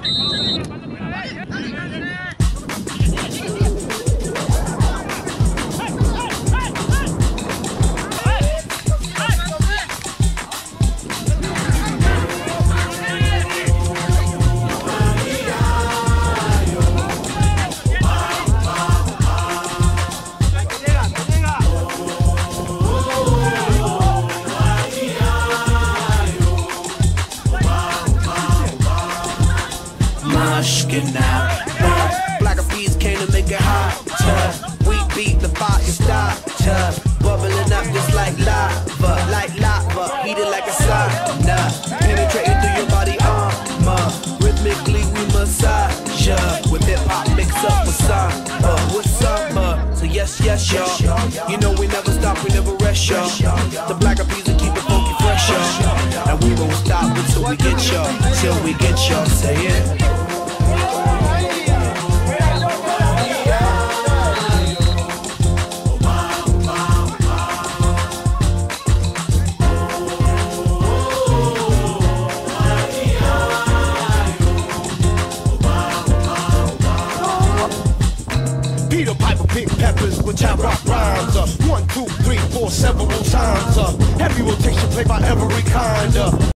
Black of peas came to make it hot. We beat the fire start. Bubbling up just like lava, heated like a sauna. Penetrating through your body armor. Rhythmically we massage with hip hop mixed up with samba. So yes, y'all. You know we never stop, we never rest, y'all. The Black of peas will keep it funky fresh, y'all. And we won't stop until we get y'all. Till we get y'all. Say it. Peter Piper pick peppers with jam rock rhymes. 1, 2, 3, 4, several times. Heavy rotation played by every kind.